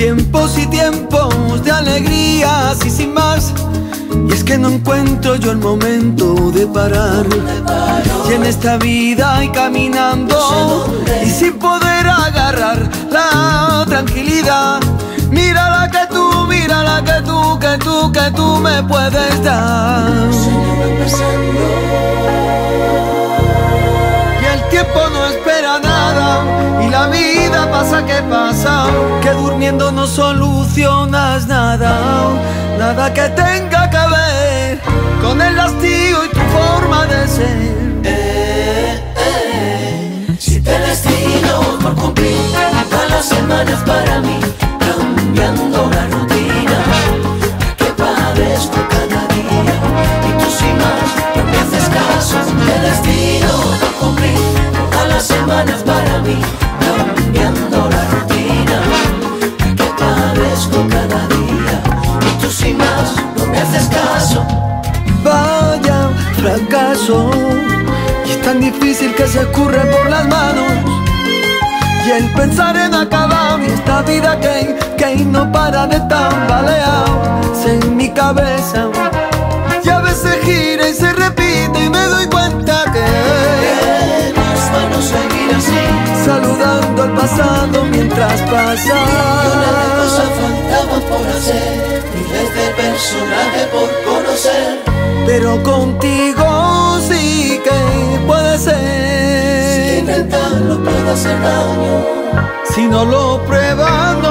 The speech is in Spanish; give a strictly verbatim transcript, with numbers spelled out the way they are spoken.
Tiempos y tiempos de alegrías y sin más. Y es que no encuentro yo el momento de parar. Y en esta vida y caminando y sin poder agarrar la tranquilidad. Mira la que tú, mira la que tú, que tú, que tú me puedes dar. Y el tiempo no espera nada y la vida pasa que pasa, que durmiendo no solucionas nada. Nada que tenga que ver con el hastío y tu forma de ser. Eh, eh, si te destino por cumplir todas las semanas para mí, cambiando la rutina, que padezco cada día y tú sin más no me haces caso. Te destino por cumplir todas las semanas para mí, cambiando la rutina, que padezco cada día y tú sin más no me haces caso. Vaya fracaso, y es tan difícil que se escurre por las manos. Y el pensar en acabar y esta vida que, que no para de tambalear en mi cabeza. Y a veces gira y se repite y me doy cuenta que más bueno seguir así, saludando al pasado mientras pasa. Millones de cosas faltaban por hacer, miles de personajes por conocer, pero contigo sí que puede ser. si intentarlo puedo hacer daño. Si no lo pruebas no